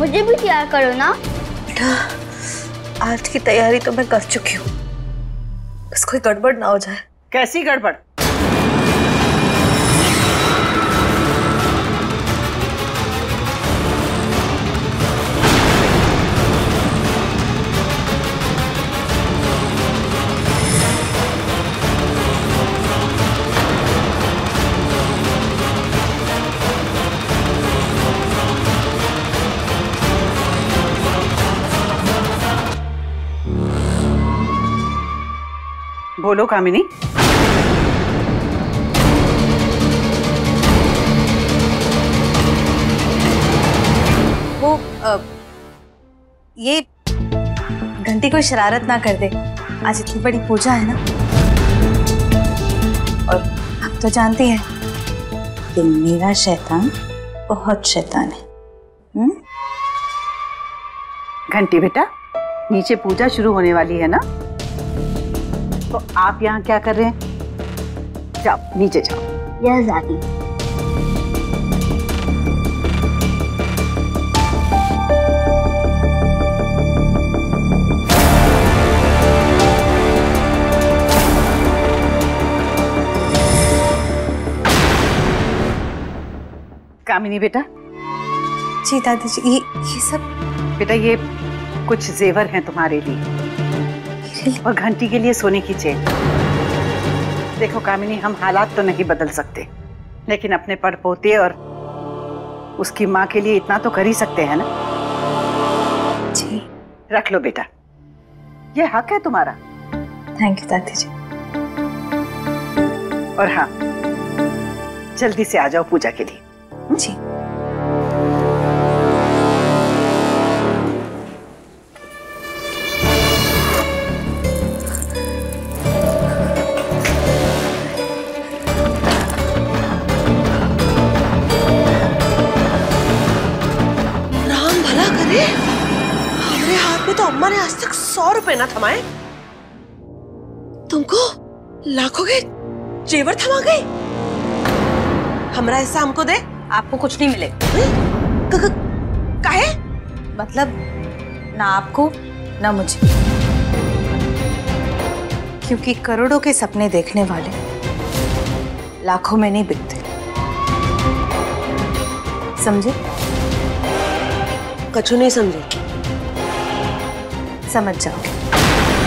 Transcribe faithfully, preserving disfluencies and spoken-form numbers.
मुझे भी तैयार करो ना। बेटा आज की तैयारी तो मैं कर चुकी हूँ, बस कोई गड़बड़ ना हो जाए। कैसी गड़बड़? बोलो कामिनी। वो आ, ये घंटी कोई शरारत ना कर दे, आज इतनी बड़ी पूजा है ना, और आप तो जानती हैं कि मेरा शैतान बहुत शैतान है। हुँ? घंटी बेटा, नीचे पूजा शुरू होने वाली है ना, तो आप यहाँ क्या कर रहे हैं? जाओ नीचे जाओ। यस दादी। कामिनी बेटा। जी दादी जी, ये ये सब बेटा ये कुछ जेवर हैं तुम्हारे लिए और घंटी के लिए सोने की चेन। देखो कामिनी, हम हालात तो नहीं बदल सकते, लेकिन अपने पड़पोते और उसकी माँ के लिए इतना तो कर ही सकते हैं ना। जी रख लो बेटा, ये हक है तुम्हारा। थैंक यू दादी जी। और हाँ, जल्दी से आ जाओ पूजा के लिए। जी तो अम्मा ने आज तक सौ रुपए ना थमाए, तुमको लाखों के जेवर थमा गए। हमारा हिस्सा हमको दे। आपको कुछ नहीं मिले। काहे? मतलब ना आपको ना मुझे, क्योंकि करोड़ों के सपने देखने वाले लाखों में नहीं बिकते, समझे? कछु नहीं समझे। समझ जाओगे।